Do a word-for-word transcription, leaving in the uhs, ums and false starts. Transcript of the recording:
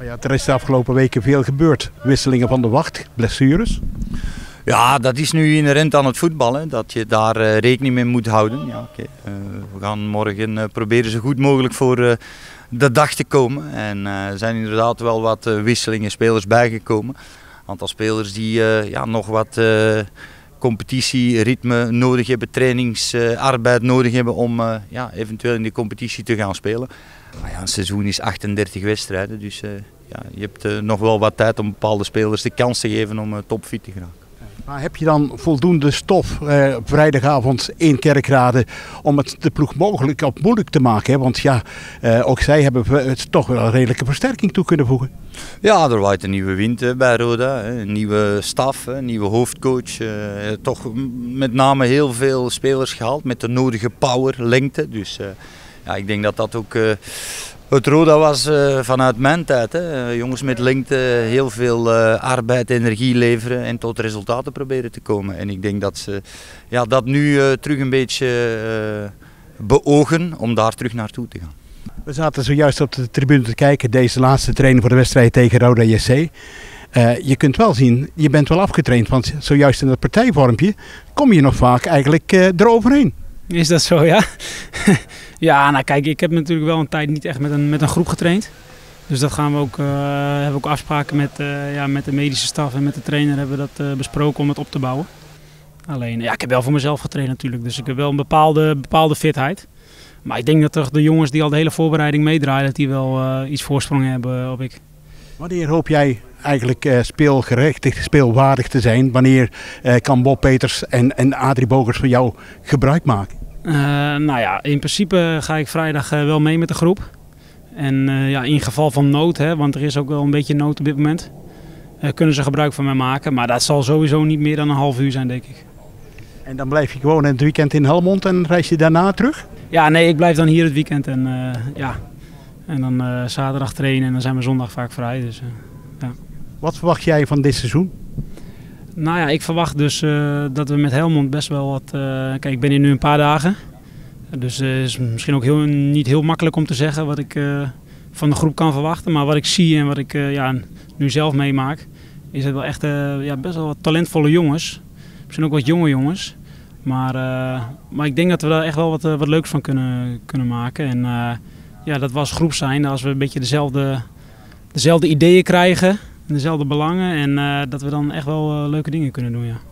Maar ja, er is de afgelopen weken veel gebeurd. Wisselingen van de wacht, blessures. Ja, dat is nu inherent aan het voetballen, dat je daar uh, rekening mee moet houden. Ja, okay. uh, we gaan morgen uh, proberen zo goed mogelijk voor uh, de dag te komen. En uh, er zijn inderdaad wel wat uh, wisselingen, spelers bijgekomen. Een aantal spelers die uh, ja, nog wat uh, competitieritme nodig hebben, trainingsarbeid uh, nodig hebben om uh, ja, eventueel in de competitie te gaan spelen. Maar ja, een seizoen is achtendertig wedstrijden, dus uh, ja, je hebt uh, nog wel wat tijd om bepaalde spelers de kans te geven om uh, topfit te geraken. Maar heb je dan voldoende stof uh, vrijdagavond in Kerkrade om het de ploeg mogelijk op moeilijk te maken? Hè? Want ja, uh, ook zij hebben het toch wel een redelijke versterking toe kunnen voegen. Ja, er waait een nieuwe wind uh, bij Roda, hè. Een nieuwe staf, een nieuwe hoofdcoach. Uh, toch met name heel veel spelers gehaald met de nodige power, lengte. Dus uh, ja, ik denk dat dat ook... Uh, Het Roda was uh, vanuit mijn tijd, hè. Uh, jongens met lengte heel veel uh, arbeid, energie leveren en tot resultaten proberen te komen. En ik denk dat ze ja, dat nu uh, terug een beetje uh, beogen om daar terug naartoe te gaan. We zaten zojuist op de tribune te kijken, deze laatste training voor de wedstrijd tegen Roda J C. Uh, je kunt wel zien, je bent wel afgetraind, want zojuist in dat partijvormpje kom je nog vaak eigenlijk uh, eroverheen. Is dat zo, ja? Ja, nou kijk, ik heb natuurlijk wel een tijd niet echt met een, met een groep getraind. Dus dat gaan we ook, uh, hebben we ook afspraken met, uh, ja, met de medische staf en met de trainer hebben we dat uh, besproken om het op te bouwen. Alleen, ja, ik heb wel voor mezelf getraind natuurlijk, dus ik heb wel een bepaalde, bepaalde fitheid. Maar ik denk dat toch de jongens die al de hele voorbereiding meedraaien, dat die wel uh, iets voorsprong hebben op ik. Wanneer hoop jij eigenlijk uh, speelgerechtig, speelwaardig te zijn? Wanneer uh, kan Bob Peters en, en Adrie Bogers van jou gebruik maken? Uh, nou ja, in principe ga ik vrijdag uh, wel mee met de groep. En uh, ja, in geval van nood, hè, want er is ook wel een beetje nood op dit moment, uh, kunnen ze gebruik van mij maken. Maar dat zal sowieso niet meer dan een half uur zijn, denk ik. En dan blijf je gewoon het weekend in Helmond en reis je daarna terug? Ja, nee, ik blijf dan hier het weekend en, uh, ja. en dan uh, zaterdag trainen en dan zijn we zondag vaak vrij. Dus, uh, ja. Wat verwacht jij van dit seizoen? Nou ja, ik verwacht dus uh, dat we met Helmond best wel wat... Uh, kijk, ik ben hier nu een paar dagen. Dus het uh, is misschien ook heel, niet heel makkelijk om te zeggen wat ik uh, van de groep kan verwachten. Maar wat ik zie en wat ik uh, ja, nu zelf meemaak, is het wel echt uh, ja, best wel wat talentvolle jongens. Misschien ook wat jonge jongens. Maar, uh, maar ik denk dat we daar echt wel wat, uh, wat leuks van kunnen, kunnen maken. En uh, ja, dat we als groep zijn, als we een beetje dezelfde, dezelfde ideeën krijgen, dezelfde belangen. En uh, dat we dan echt wel uh, leuke dingen kunnen doen, ja.